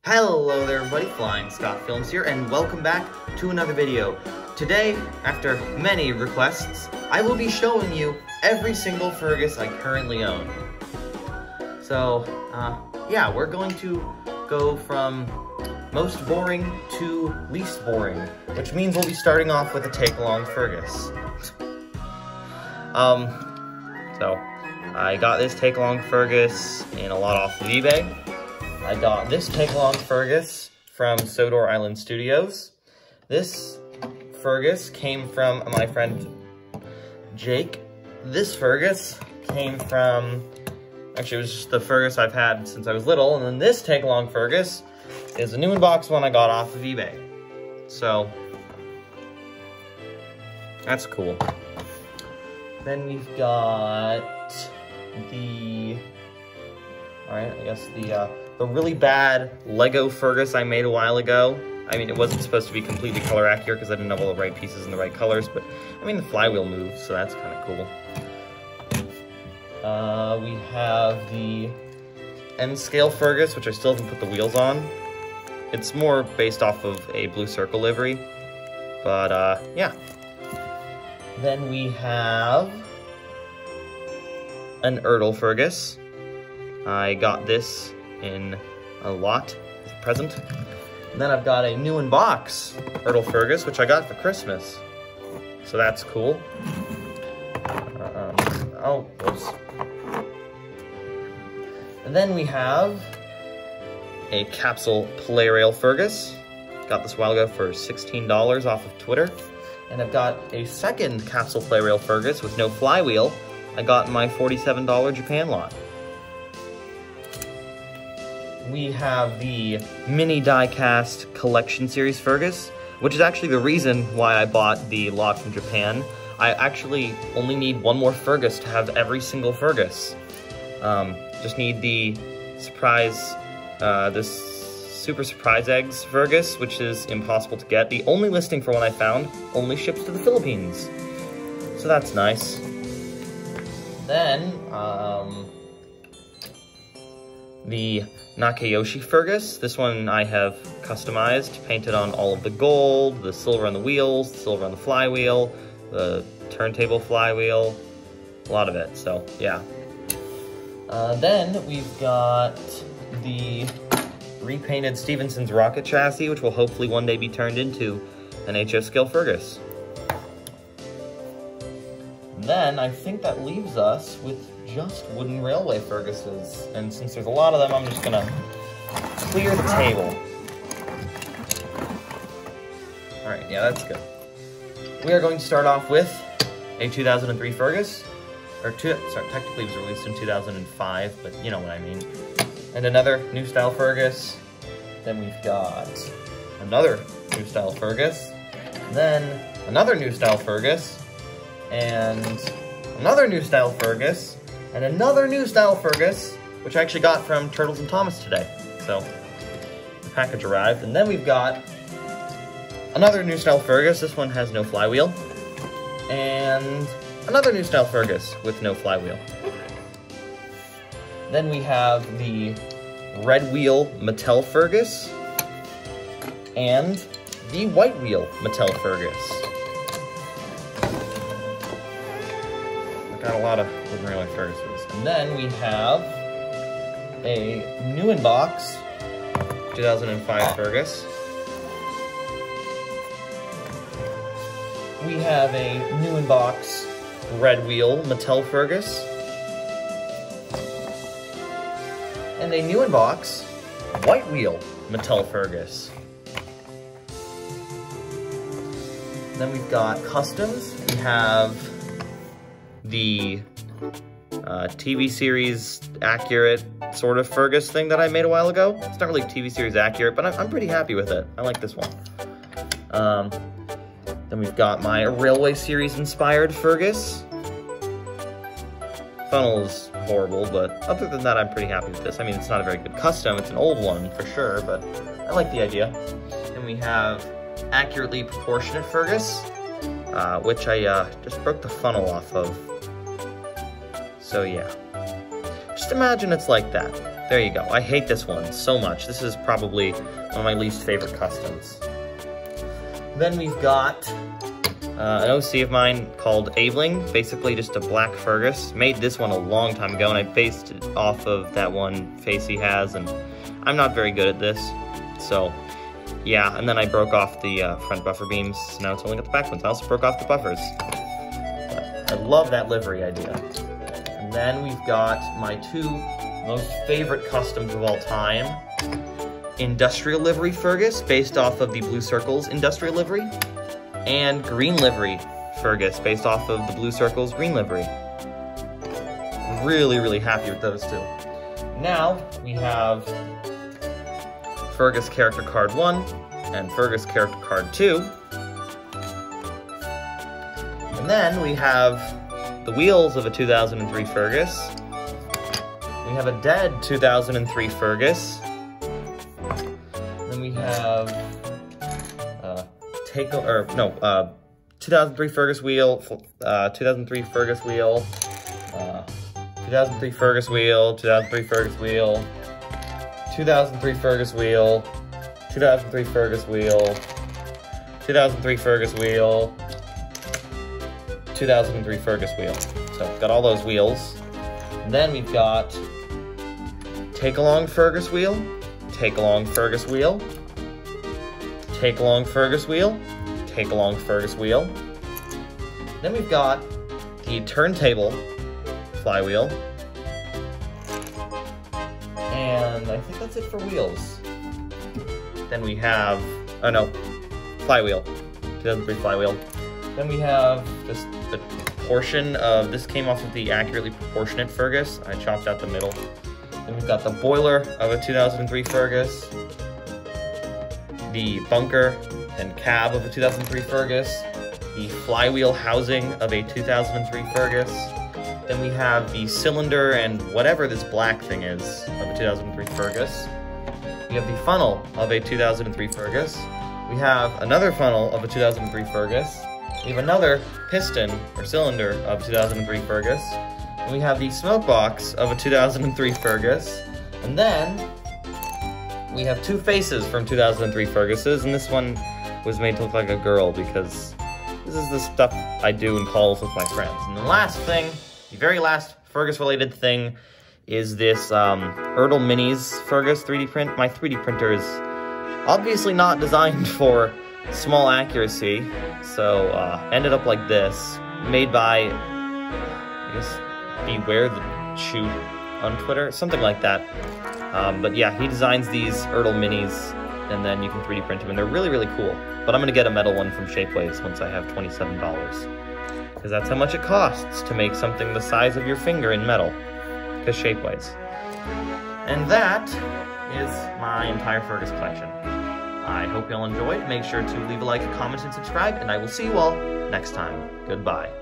Hello there everybody, Flying Scott Films here, and welcome back to another video. Today, after many requests, I will be showing you every single Fergus I currently own. So, yeah, we're going to go from most boring to least boring, which means we'll be starting off with a take-along Fergus. So, I got this take-along Fergus in a lot off of eBay. I got this take-along Fergus from Sodor Island Studios. This Fergus came from my friend Jake. This Fergus came from, actually it was just the Fergus I've had since I was little, and then this take-along Fergus is a new in-box one I got off of eBay. So, that's cool. Then we've got the, alright, I guess the really bad Lego Fergus I made a while ago. I mean, it wasn't supposed to be completely color accurate because I didn't have all the right pieces in the right colors, but I mean, the flywheel moves, so that's kind of cool. We have the N-Scale Fergus, which I still haven't put the wheels on. It's more based off of a Blue Circle livery, but yeah. Then we have an Ertl Fergus. I got this in a lot as a present. And then I've got a new in box Ertl Fergus, which I got for Christmas. So that's cool. Oh, whoops. And then we have a capsule Plarail Fergus. Got this a while ago for $16 off of Twitter. And I've got a second capsule Plarail Fergus with no flywheel. I got in my $47 Japan lot. We have the Mini Diecast Collection Series Fergus, which is actually the reason why I bought the lot from Japan. I actually only need one more Fergus to have every single Fergus. Just need the surprise, this Super Surprise Eggs Fergus, which is impossible to get. The only listing for one I found only ships to the Philippines. So that's nice. Then, the Nakayoshi Fergus. This one I have customized, painted on all of the gold, the silver on the wheels, the silver on the flywheel, the turntable flywheel, a lot of it, so yeah. Then we've got the repainted Stephenson's rocket chassis, which will hopefully one day be turned into an HO Scale Fergus. Then I think that leaves us with just wooden railway Ferguses. And since there's a lot of them, I'm just gonna clear the table. Alright, yeah, that's good. We are going to start off with a 2003 Fergus. Technically it was released in 2005, but you know what I mean. And another new style Fergus. Then we've got another new style Fergus. Then another new style Fergus. And another new style Fergus. And another new style Fergus, which I actually got from Turtles and Thomas today. So, the package arrived. And then we've got another new style Fergus. This one has no flywheel. And another new style Fergus with no flywheel. Then we have the red wheel Mattel Fergus. And the white wheel Mattel Fergus. Got a lot of wooden railway Ferguses. And then we have a new in box 2005 Fergus. We have a new in box red wheel Mattel Fergus. And a new in box white wheel Mattel Fergus. Then we've got customs. We have the TV series accurate sort of Fergus thing that I made a while ago. It's not really TV series accurate, but I'm pretty happy with it. I like this one. Then we've got my Railway Series inspired Fergus. Funnel's horrible, but other than that, I'm pretty happy with this. I mean, it's not a very good custom. It's an old one for sure, but I like the idea. Then we have accurately proportionate Fergus, which I just broke the funnel off of. So yeah, just imagine it's like that. There you go. I hate this one so much. This is probably one of my least favorite customs. Then we've got an OC of mine called Aveling, basically just a black Fergus. Made this one a long time ago, and I based it off of that one face he has, and I'm not very good at this, so yeah. And then I broke off the front buffer beams, so now it's only got the back ones. I also broke off the buffers. But I love that livery idea. And then we've got my two most favorite customs of all time. Industrial Livery Fergus, based off of the Blue Circles Industrial Livery, and Green Livery Fergus, based off of the Blue Circles Green Livery. Really, really happy with those two. Now, we have Fergus Character Card 1 and Fergus Character Card 2. And then we have the wheels of a 2003 Fergus. We have a dead 2003 Fergus. Then we have 2003 Fergus wheel, 2003 Fergus wheel, 2003 Fergus wheel, 2003 Fergus wheel, 2003 Fergus wheel, 2003 Fergus wheel, 2003 Fergus wheel, 2003 Fergus wheel. So got all those wheels. And then we've got Take Along Fergus wheel, Take Along Fergus wheel, Take Along Fergus wheel, Take Along Fergus wheel. Then we've got the turntable flywheel. And I think that's it for wheels. Then we have, oh no, flywheel, 2003 flywheel. Then we have just a portion of, this came off of the Accurately Proportionate Fergus. I chopped out the middle. Then we've got the boiler of a 2003 Fergus, the bunker and cab of a 2003 Fergus, the flywheel housing of a 2003 Fergus. Then we have the cylinder and whatever this black thing is of a 2003 Fergus. We have the funnel of a 2003 Fergus. We have another funnel of a 2003 Fergus. We have another piston or cylinder of a 2003 Fergus. And we have the smoke box of a 2003 Fergus. And then we have two faces from 2003 Ferguses, and this one was made to look like a girl because this is the stuff I do in calls with my friends. And the last thing, the very last Fergus-related thing, is this Ertl Minis Fergus 3D print. My 3D printer is obviously not designed for small accuracy, so ended up like this, made by, I guess, Beware the Chew on Twitter, something like that. But yeah, he designs these Ertl Minis, and then you can 3D print them, and they're really, really cool. But I'm gonna get a metal one from Shapeways once I have $27, because that's how much it costs to make something the size of your finger in metal, because Shapeways. And that is my entire Fergus collection. I hope you all enjoyed. Make sure to leave a like, comment, and subscribe, and I will see you all next time. Goodbye.